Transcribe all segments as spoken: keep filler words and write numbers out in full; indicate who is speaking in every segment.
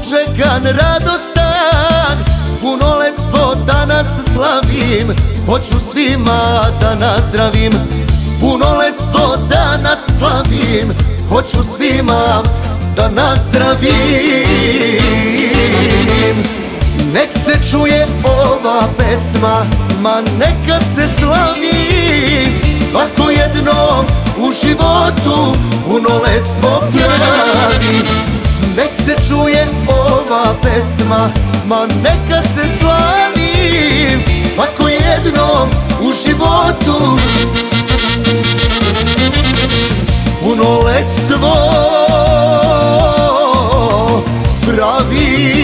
Speaker 1: sunčekan, radostan, punoletstvo danas slavim, hoću svima da nazdravim. Punoletstvo danas slavim, hoću svima da nazdravim. Nek se čuje ova pesma, ma neka se slavi, svako jednom u životu punoletstvo pravi. Nek se čuje ova pesma, ma neka se slavi, svako jednom u životu punoletstvo pravi.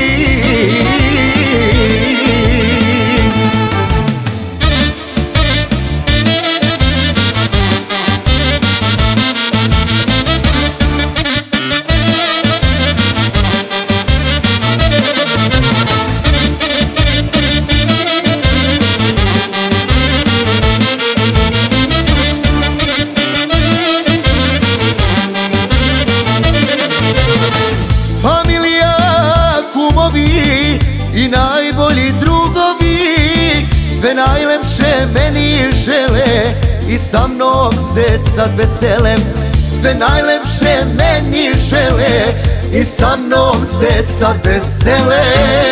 Speaker 1: I najbolji drugovi sve najlepše meni žele i sa mnom se sad vesele. Sve najlepše meni žele i sa mnom se sad vesele.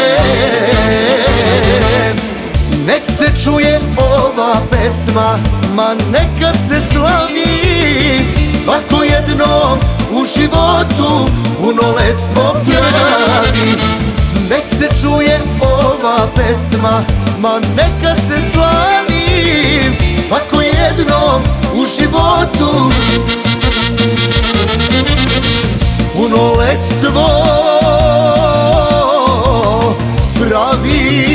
Speaker 1: Nek se čuje ova pesma, ma neka se slavi, svako jednom u životu punoletstvo pravi. Nek se čuje ova pesma, ma neka se slavi, svako jednom u životu punoletstvo pravi.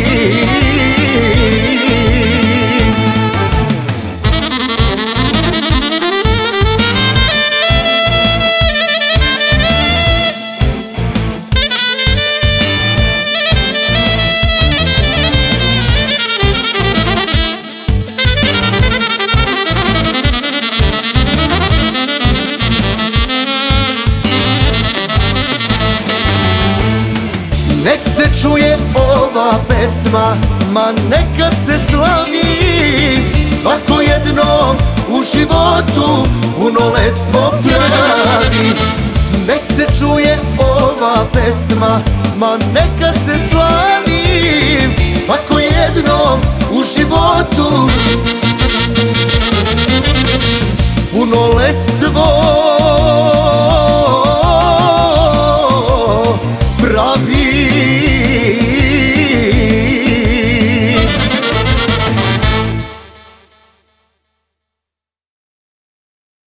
Speaker 1: Nek se čuje ova pesma, ma neka se slavi, svako jednom u životu punoletstvo pravi. Nek se čuje ova pesma, ma neka se slavi, svako jednom u životu punoletstvo